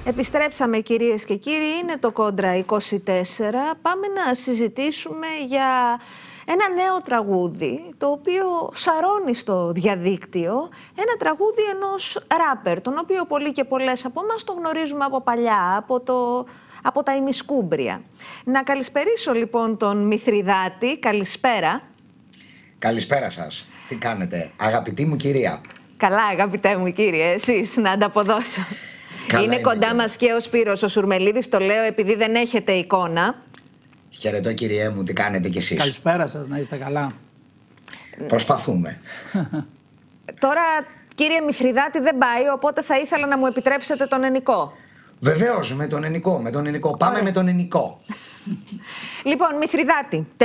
Επιστρέψαμε κυρίες και κύριοι, είναι το Κόντρα 24. Πάμε να συζητήσουμε για ένα νέο τραγούδι, το οποίο σαρώνει στο διαδίκτυο, ένα τραγούδι ενός ράπερ, τον οποίο πολλοί και πολλές από εμάς το γνωρίζουμε από παλιά, από τα ημισκούμπρια. Να καλησπερίσω λοιπόν τον Μηθριδάτη. Καλησπέρα. Καλησπέρα σας. Τι κάνετε, αγαπητή μου κυρία? Καλά, αγαπητέ μου κύριε, εσείς να ανταποδώσω. Είναι κοντά μας και ο Σπύρος ο Σουρμελίδης, το λέω επειδή δεν έχετε εικόνα. Χαιρετώ κυριέ μου, τι κάνετε κι εσείς? Καλησπέρα σας, να είστε καλά. Προσπαθούμε. Τώρα κύριε Μηθριδάτη δεν πάει, οπότε θα ήθελα να μου επιτρέψετε τον ενικό. Βεβαίως, με τον ενικό. Πάμε με τον ενικό. Λοιπόν, Μηθριδάτη, 483.000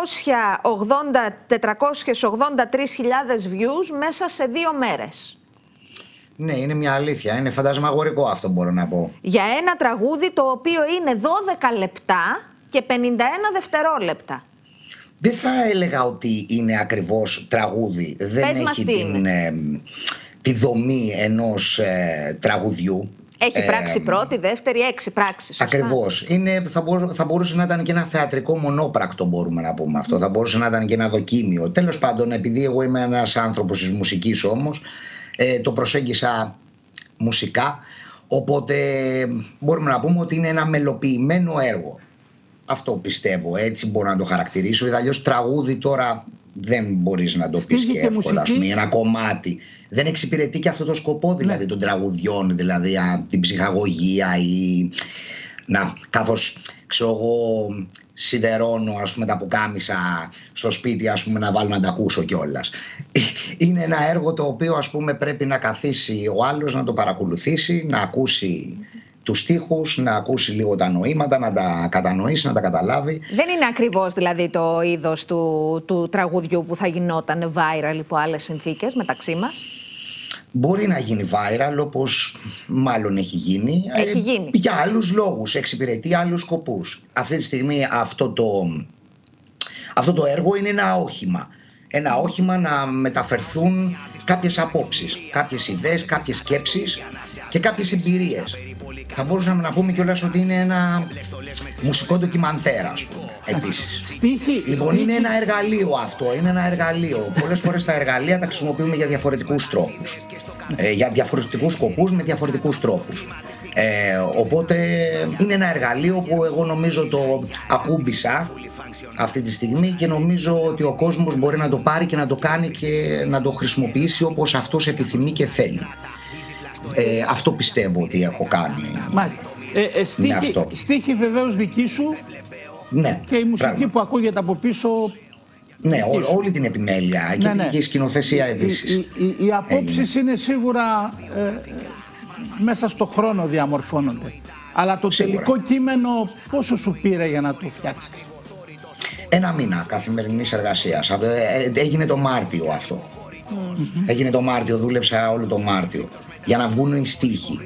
views μέσα σε 2 μέρες. Ναι, είναι μια αλήθεια. Είναι φαντασμαγορικό αυτό, μπορώ να πω. Για ένα τραγούδι το οποίο είναι 12 λεπτά και 51 δευτερόλεπτα. Δεν θα έλεγα ότι είναι ακριβώς τραγούδι. Δεν έχει τη δομή ενός τραγουδιού. Έχει πράξη πρώτη, δεύτερη, 6 πράξεις. Ακριβώς. Θα μπορούσε να ήταν και ένα θεατρικό μονόπρακτο, μπορούμε να πούμε αυτό. Θα μπορούσε να ήταν και ένα δοκίμιο. Τέλος πάντων, επειδή εγώ είμαι ένας άνθρωπος της μουσικής όμως, το προσέγγισα μουσικά, οπότε μπορούμε να πούμε ότι είναι ένα μελοποιημένο έργο. Αυτό πιστεύω, έτσι μπορώ να το χαρακτηρίσω. Αλλιώς τραγούδι τώρα δεν μπορείς να το πεις και εύκολα. Ένα κομμάτι δεν εξυπηρετεί και αυτό το σκοπό, δηλαδή των τραγουδιών, δηλαδή την ψυχαγωγία ή καθώς ξέρω εγώ σιδερώνω τα πουκάμισα στο σπίτι να βάλω να τα ακούσω κιόλας. Είναι ένα έργο το οποίο πρέπει να καθίσει ο άλλος, να το παρακολουθήσει, να ακούσει τους στίχους, να ακούσει λίγο τα νοήματα, να τα κατανοήσει, να τα καταλάβει. Δεν είναι ακριβώς δηλαδή το είδος του τραγουδιού που θα γινόταν viral υπό άλλες συνθήκες μεταξύ μας. Μπορεί να γίνει viral, όπως μάλλον έχει γίνει. Για άλλους λόγους, εξυπηρετεί άλλους σκοπούς. Αυτή τη στιγμή αυτό το έργο είναι ένα όχημα. Ένα όχημα να μεταφερθούν κάποιες απόψεις, κάποιες ιδέες, κάποιες σκέψεις και κάποιες εμπειρίες. Θα μπορούσαμε να πούμε κιόλας ότι είναι ένα μουσικό ντοκιμαντέρ, ας πούμε, επίσης. Λοιπόν, είναι ένα εργαλείο αυτό, είναι ένα εργαλείο. Πολλές φορές τα εργαλεία τα χρησιμοποιούμε για διαφορετικούς τρόπους. Για διαφορετικούς σκοπούς, με διαφορετικούς τρόπους. Οπότε είναι ένα εργαλείο που εγώ νομίζω το ακούμπησα αυτή τη στιγμή και νομίζω ότι ο κόσμος μπορεί να το πάρει και να το κάνει και να το χρησιμοποιήσει όπως αυτός επιθυμεί και θέλει. Αυτό πιστεύω ότι έχω κάνει. Μάλιστα. Στίχη βεβαίως δική σου, ναι, και η μουσική που ακούγεται από πίσω. Ναι, όλη την επιμέλεια και η σκηνοθεσία επίσης. Οι απόψεις είναι σίγουρα μέσα στο χρόνο διαμορφώνονται. Αλλά το τελικό κείμενο πόσο σου πήρε για να το φτιάξεις? 1 μήνα καθημερινής εργασίας. Έγινε το Μάρτιο αυτό. Έγινε το Μάρτιο, δούλεψα όλο το Μάρτιο για να βγουν οι στίχοι.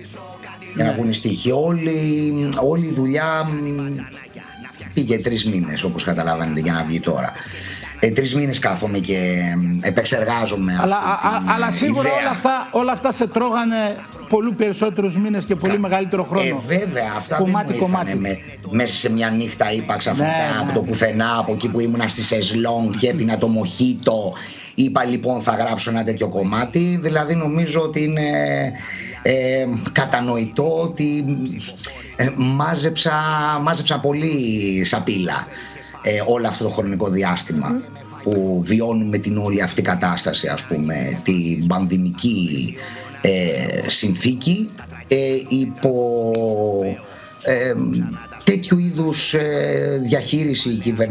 Όλη η δουλειά πήγε 3 μήνες, όπως καταλαβαίνετε, για να βγει τώρα. 3 μήνες κάθομαι και επεξεργάζομαι. Αλλά σίγουρα όλα αυτά σε τρώγανε πολύ περισσότερους μήνες και πολύ μεγαλύτερο χρόνο. Βέβαια, αυτά κομμάτι, δεν μου ήρθανε μέσα σε μια νύχτα, είπα ξαφνικά από το πουθενά, από εκεί που ήμουνα στη σεζλόνγκ και έπινα το μοχίτο. Είπα λοιπόν θα γράψω ένα τέτοιο κομμάτι. Δηλαδή νομίζω ότι είναι κατανοητό ότι μάζεψα πολύ σαπίλα όλο αυτό το χρονικό διάστημα που βιώνουμε την όλη αυτή κατάσταση, ας πούμε, την πανδημική συνθήκη υπό τέτοιου είδους διαχείριση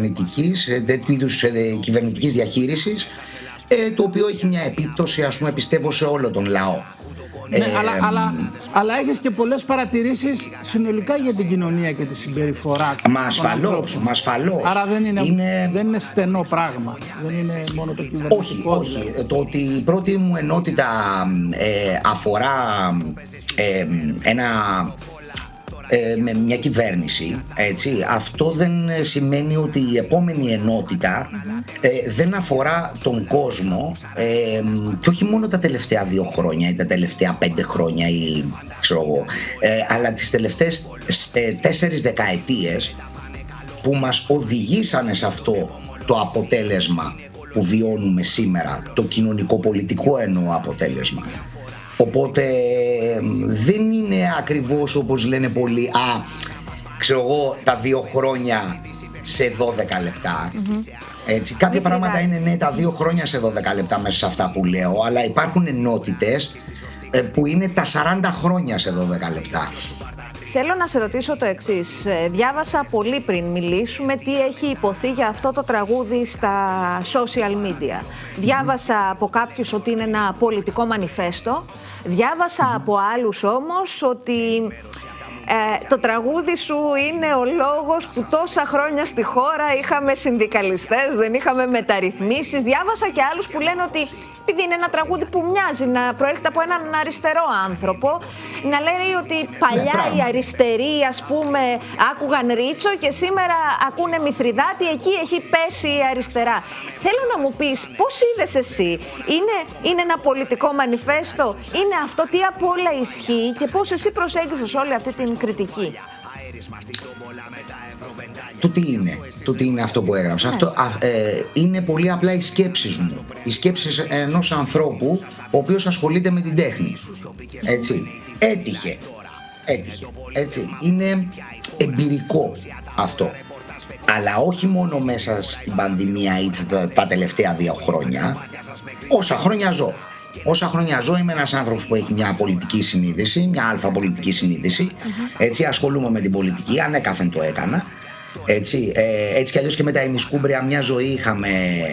κυβερνητικής διαχείρισης, το οποίο έχει μια επίπτωση, ας πούμε, πιστεύω, σε όλο τον λαό. Ναι, αλλά έχεις και πολλές παρατηρήσεις συνολικά για την κοινωνία και τη συμπεριφορά. Μα ασφαλώς. Άρα δεν είναι στενό πράγμα. Δεν είναι μόνο το κυβερνητικό. Όχι. Το ότι η πρώτη μου ενότητα αφορά ένα με μια κυβέρνηση, έτσι, αυτό δεν σημαίνει ότι η επόμενη ενότητα δεν αφορά τον κόσμο, και όχι μόνο τα τελευταία 2 χρόνια ή τα τελευταία 5 χρόνια ή ξέρω εγώ, αλλά τις τελευταίες 4 δεκαετίες που μας οδηγήσανε σε αυτό το αποτέλεσμα που βιώνουμε σήμερα, το κοινωνικό-πολιτικό εννοώ αποτέλεσμα. Οπότε δεν είναι ακριβώς όπως λένε πολλοί, ξέρω εγώ, τα 2 χρόνια σε 12 λεπτά. Έτσι, κάποια πράγματα είναι ναι, τα 2 χρόνια σε 12 λεπτά μέσα σε αυτά που λέω, αλλά υπάρχουν ενότητες που είναι τα 40 χρόνια σε 12 λεπτά. Θέλω να σε ρωτήσω το εξής. Διάβασα πολύ πριν μιλήσουμε τι έχει υποθεί για αυτό το τραγούδι στα social media. Διάβασα από κάποιους ότι είναι ένα πολιτικό μανιφέστο. Διάβασα από άλλους όμως ότι το τραγούδι σου είναι ο λόγος που τόσα χρόνια στη χώρα είχαμε συνδικαλιστές, δεν είχαμε μεταρρυθμίσεις. Διάβασα και άλλους που λένε ότι επειδή είναι ένα τραγούδι που μοιάζει να προέρχεται από έναν αριστερό άνθρωπο, να λέει ότι παλιά οι αριστεροί, ας πούμε, άκουγαν Ρίτσο και σήμερα ακούνε Μηθριδάτη, εκεί έχει πέσει η αριστερά. Θέλω να μου πεις πώς είδες εσύ, είναι ένα πολιτικό μανιφέστο, είναι αυτό, τι απ' όλα ισχύει και πώς εσύ προσέγγισες όλη αυτή την κριτική? Το τι είναι αυτό που έγραψα. Αυτό είναι πολύ απλά οι σκέψεις μου. Οι σκέψεις ενός ανθρώπου ο οποίος ασχολείται με την τέχνη. Έτσι. Έτυχε. Έτσι. Είναι εμπειρικό αυτό. Αλλά όχι μόνο μέσα στην πανδημία ή τα τελευταία 2 χρόνια. Όσα χρόνια ζω είμαι ένας άνθρωπος που έχει μια πολιτική συνείδηση, μια αλφα πολιτική συνείδηση. Έτσι, ασχολούμαι με την πολιτική, ανέκαθεν το έκανα. Έτσι κι αλλιώς και με τα ημισκούμπρια μια ζωή είχαμε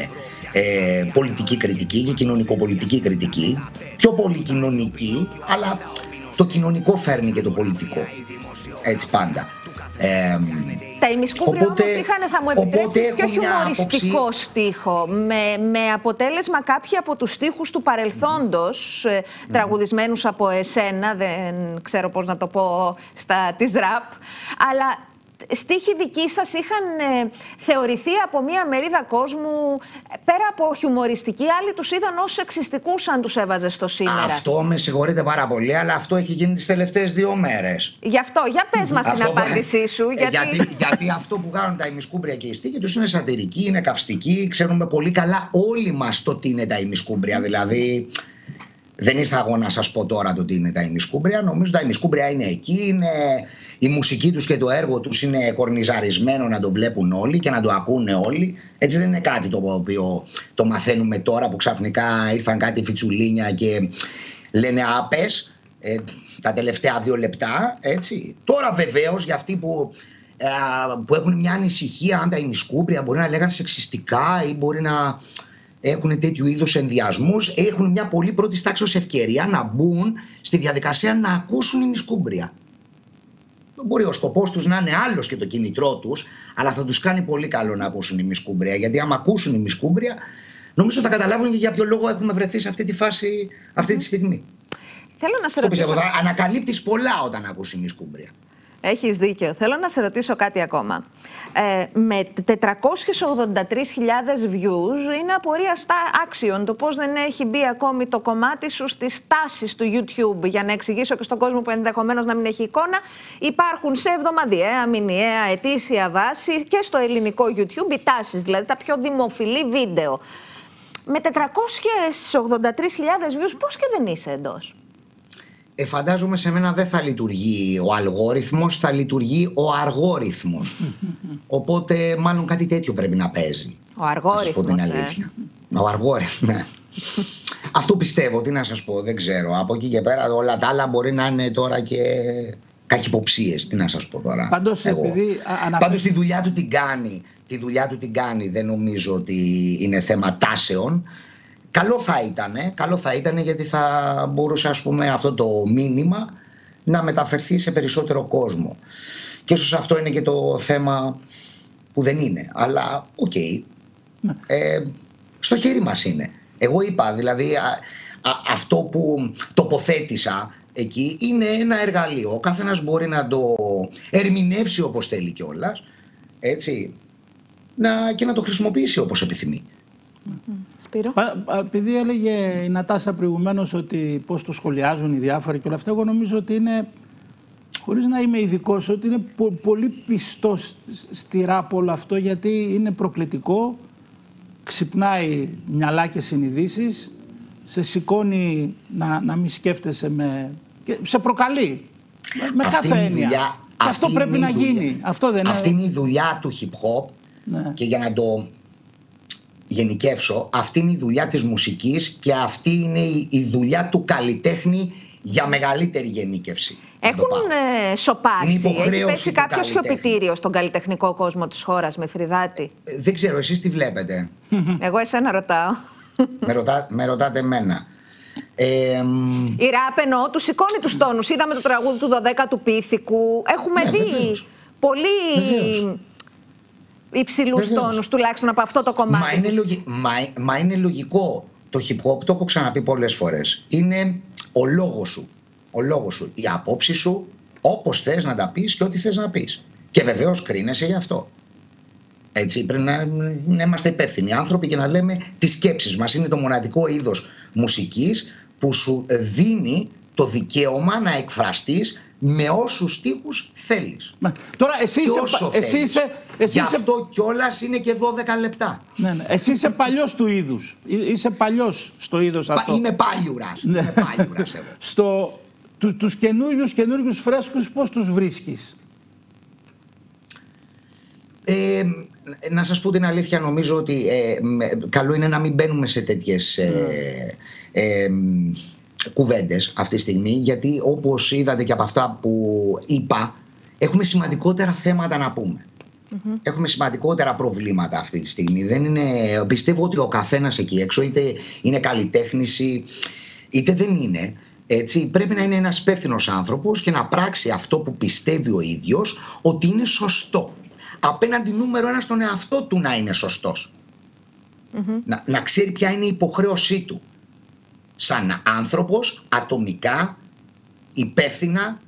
πολιτική κριτική και κοινωνικοπολιτική κριτική. Πιο πολύ κοινωνική, αλλά το κοινωνικό φέρνει και το πολιτικό. Έτσι πάντα. Τα ημισκούμπρια όμως είχαν, θα μου επιτρέψεις, πιο χιουμοριστικό στίχο, με αποτέλεσμα κάποιοι από τους στίχους του παρελθόντος, τραγουδισμένους από εσένα, δεν ξέρω πώς να το πω της ραπ, αλλά στίχοι δικοί σας είχαν θεωρηθεί από μία μερίδα κόσμου, πέρα από χιουμοριστικοί, άλλοι τους είδαν ως σεξιστικούς αν τους έβαζε στο σήμερα. Αυτό με συγχωρείτε πάρα πολύ, αλλά αυτό έχει γίνει τις τελευταίες 2 μέρες. Γι' αυτό, για πες μας την απάντησή σου. Γιατί αυτό που κάνουν τα ημισκούμπρια και οι στίχοι τους είναι σατυρικοί, είναι καυστικοί, ξέρουμε πολύ καλά όλοι μας το τι είναι τα ημισκούμπρια. Δηλαδή, δεν ήρθα εγώ να σας πω τώρα το τι είναι τα ημισκούμπρια. Νομίζω τα ημισκούμπρια είναι εκεί, είναι... Η μουσική τους και το έργο τους είναι κορνιζαρισμένο να το βλέπουν όλοι και να το ακούνε όλοι. Έτσι δεν είναι κάτι το οποίο το μαθαίνουμε τώρα που ξαφνικά ήρθαν κάτι φιτσουλίνια και λένε άπες τα τελευταία 2 λεπτά. Έτσι. Τώρα βεβαίως για αυτοί που έχουν μια ανησυχία αν τα ημισκούμπρια μπορεί να λέγανε σεξιστικά ή μπορεί να έχουν τέτοιου είδους ενδιασμούς, έχουν μια πολύ πρώτης τάξης ευκαιρία να μπουν στη διαδικασία να ακούσουν ημισκούμπρια. Μπορεί ο σκοπός τους να είναι άλλος και το κίνητρό τους, αλλά θα τους κάνει πολύ καλό να ακούσουν ημισκούμπρια. Γιατί άμα ακούσουν ημισκούμπρια, νομίζω θα καταλάβουν και για ποιο λόγο έχουμε βρεθεί σε αυτή τη φάση αυτή τη στιγμή. Θέλω να σε ρωτήσω. Ανακαλύπτεις πολλά όταν ακούς ημισκούμπρια. Έχεις δίκιο. Θέλω να σε ρωτήσω κάτι ακόμα. Με 483.000 views είναι απορίας άξιον το πώς δεν έχει μπει ακόμη το κομμάτι σου στις τάσεις του YouTube. Για να εξηγήσω και στον κόσμο που ενδεχομένως να μην έχει εικόνα, υπάρχουν σε εβδομαδιαία, μηνιαία, ετήσια βάση και στο ελληνικό YouTube οι τάσεις, δηλαδή τα πιο δημοφιλή βίντεο. Με 483.000 views πώς και δεν είσαι εντός? Φαντάζομαι σε μένα δεν θα λειτουργεί ο αλγόριθμος, θα λειτουργεί ο αργόριθμος. Οπότε μάλλον κάτι τέτοιο πρέπει να παίζει. Ο αργόριθμος, να σας πω την αλήθεια. Ο αργόριθμος, ναι. Αυτό πιστεύω, τι να σας πω, δεν ξέρω. Από εκεί και πέρα όλα τα άλλα μπορεί να είναι τώρα και καχυποψίες, τι να σας πω τώρα. Πάντως τη δουλειά του την κάνει. Τη δουλειά του την κάνει, δεν νομίζω ότι είναι θέμα τάσεων. Καλό θα ήταν γιατί θα μπορούσε ας πούμε αυτό το μήνυμα να μεταφερθεί σε περισσότερο κόσμο. Και ίσως αυτό είναι και το θέμα που δεν είναι. Αλλά οκ. Στο χέρι μας είναι. Εγώ είπα δηλαδή αυτό που τοποθέτησα εκεί είναι ένα εργαλείο. Ο καθένας μπορεί να το ερμηνεύσει όπως θέλει κιόλας, έτσι, και να το χρησιμοποιήσει όπως επιθυμεί. Σπύρο. Επειδή έλεγε η Νατάσα προηγουμένως ότι πώς το σχολιάζουν οι διάφοροι και όλα αυτά, εγώ νομίζω ότι είναι, χωρίς να είμαι ειδικός, ότι είναι πολύ πιστό στη ράπ όλο αυτό, γιατί είναι προκλητικό, ξυπνάει μυαλά και συνειδήσεις, σε σηκώνει να μην σκέφτεσαι, σε προκαλεί με κάθε έννοια. Και αυτό πρέπει να γίνει. Αυτή είναι η δουλειά του hip hop, ναι. Και για να το γενικεύσω, αυτή είναι η δουλειά της μουσικής και αυτή είναι η δουλειά του καλλιτέχνη για μεγαλύτερη γενίκευση. Έχουν σοπάσει, έχει πέσει κάποιο σιωπητήριο στον καλλιτεχνικό κόσμο της χώρας, Μηθριδάτη? Δεν ξέρω, εσείς τι βλέπετε? Εγώ εσένα ρωτάω. Με ρωτάτε εμένα. Η ράπ εννοώ, του σηκώνει τους τόνους. Είδαμε το τραγούδι του 12ου Πίθηκου. Έχουμε δει πολύ υψηλούς τόνους, τουλάχιστον από αυτό το κομμάτι. Μα είναι λογικό. Το hip hop, το έχω ξαναπεί πολλές φορές, είναι ο λόγος σου. Ο λόγος σου, η απόψη σου, όπως θες να τα πεις και ό,τι θες να πεις. Και βεβαίως κρίνεσαι γι' αυτό. Έτσι, πρέπει να είμαστε υπεύθυνοι άνθρωποι και να λέμε τις σκέψεις μας. Είναι το μοναδικό είδος μουσικής που σου δίνει το δικαίωμα να εκφραστείς με όσους στίχους θέλεις. Τώρα εσύ αυτό κιόλας είναι και 12 λεπτά. Ναι. Εσύ είσαι παλιός του είδους. Είσαι παλιός στο είδος αυτό. Είμαι πάλιουρας. Είμαι πάλιουρας εγώ. Τους καινούριους φρέσκους πώς τους βρίσκεις? Να σας πω την αλήθεια, νομίζω ότι καλό είναι να μην μπαίνουμε σε τέτοιες κουβέντες αυτή τη στιγμή, γιατί όπως είδατε και από αυτά που είπα, έχουμε σημαντικότερα θέματα να πούμε. Έχουμε σημαντικότερα προβλήματα αυτή τη στιγμή. Πιστεύω ότι ο καθένας εκεί έξω, είτε είναι καλλιτέχνης είτε δεν είναι, έτσι, πρέπει να είναι ένας υπεύθυνος άνθρωπος και να πράξει αυτό που πιστεύει ο ίδιος ότι είναι σωστό. Απέναντι νούμερο 1 στον εαυτό του να είναι σωστός. Να ξέρει ποια είναι η υποχρέωσή του σαν άνθρωπος, ατομικά, υπεύθυνα,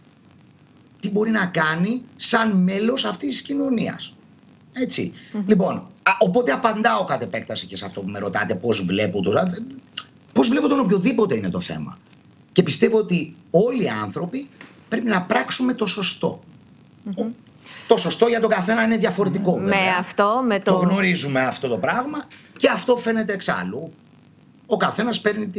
τι μπορεί να κάνει σαν μέλος αυτής της κοινωνίας. Έτσι. Λοιπόν, οπότε απαντάω κατ' επέκταση και σε αυτό που με ρωτάτε, πώς βλέπω τον οποιοδήποτε είναι το θέμα. Και πιστεύω ότι όλοι οι άνθρωποι πρέπει να πράξουμε το σωστό. Το σωστό για τον καθένα είναι διαφορετικό, βέβαια. Το γνωρίζουμε αυτό το πράγμα και αυτό φαίνεται εξάλλου. Ο καθένας παίρνει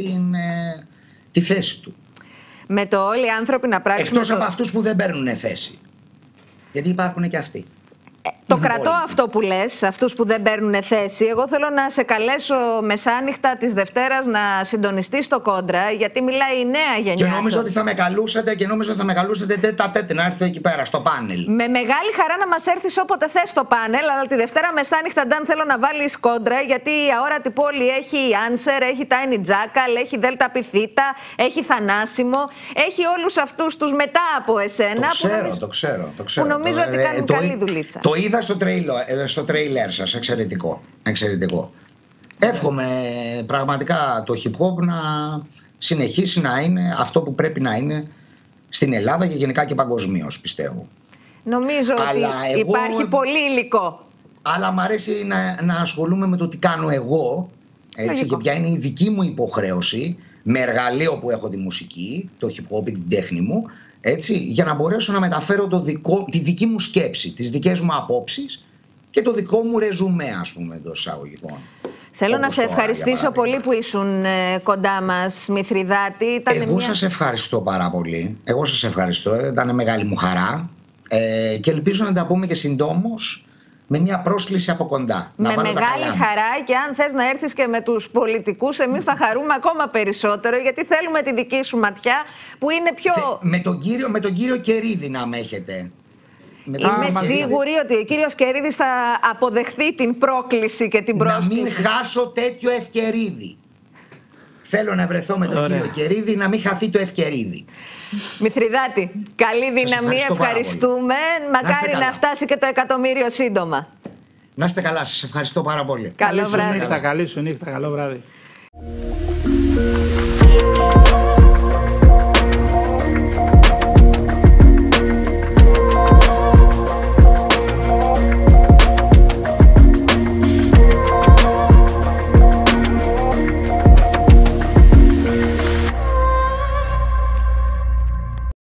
τη θέση του. Με το όλοι οι άνθρωποι να πράξουμε... Εκτός από αυτούς που δεν παίρνουν θέση. Γιατί υπάρχουν και αυτοί. Το κρατώ αυτό που λες, αυτούς που δεν παίρνουν θέση. Εγώ θέλω να σε καλέσω μεσάνυχτα της Δευτέρας να συντονιστείς στο Κόντρα, γιατί μιλάει η νέα γενιά. Και νόμιζα ότι θα με καλούσατε τέτα να έρθω εκεί πέρα στο πάνελ. Με μεγάλη χαρά να μας έρθεις όποτε θες στο πάνελ, αλλά τη Δευτέρα μεσάνυχτα, Νταν, θέλω να βάλεις Κόντρα, γιατί η αόρατη πόλη έχει Answer, έχει Tiny Jackal, έχει Delta Pi Theta, έχει Θανάσιμο, έχει όλους αυτούς τους μετά από εσένα. Το ξέρω. Που νομίζω ότι κάνουν καλή δουλίτσα. Το είδα στο τρέιλερ σας, εξαιρετικό. Εύχομαι πραγματικά το hip hop να συνεχίσει να είναι αυτό που πρέπει να είναι στην Ελλάδα και γενικά και παγκοσμίως, πιστεύω. Νομίζω ότι υπάρχει πολύ υλικό. Αλλά μου αρέσει να ασχολούμαι με το τι κάνω εγώ, έτσι, και ποια είναι η δική μου υποχρέωση με εργαλείο που έχω, τη μουσική, το hip hop, την τέχνη μου, έτσι, για να μπορέσω να μεταφέρω τη δική μου σκέψη, τις δικές μου απόψεις και το δικό μου ρεζουμέ, ας πούμε, εντός εισαγωγικών. Θέλω να σε ευχαριστήσω πολύ που ήσουν κοντά μας, Μηθριδάτη. Σας ευχαριστώ πάρα πολύ. Εγώ σας ευχαριστώ. Ήταν μεγάλη μου χαρά. Και ελπίζω να τα πούμε και συντόμως, με μια πρόσκληση από κοντά. Με μεγάλη χαρά, και αν θες να έρθεις και με τους πολιτικούς, εμείς θα χαρούμε ακόμα περισσότερο, γιατί θέλουμε τη δική σου ματιά που είναι πιο... Με τον κύριο Κερίδη να με έχετε. Είμαι σίγουρη ότι ο κύριος Κερίδης θα αποδεχθεί την πρόκληση και την πρόσκληση. Να μην χάσω τέτοιο ευκαιρίδι. Θέλω να βρεθώ με τον κύριο Κερίδη, να μην χαθεί το ευκαιρίδι. Μηθριδάτη, καλή δύναμη, ευχαριστούμε. Μακάρι να φτάσει και το 1.000.000 σύντομα. Να είστε καλά, σας ευχαριστώ πάρα πολύ. Καλό βράδυ. Καλή σου νύχτα, καλό βράδυ.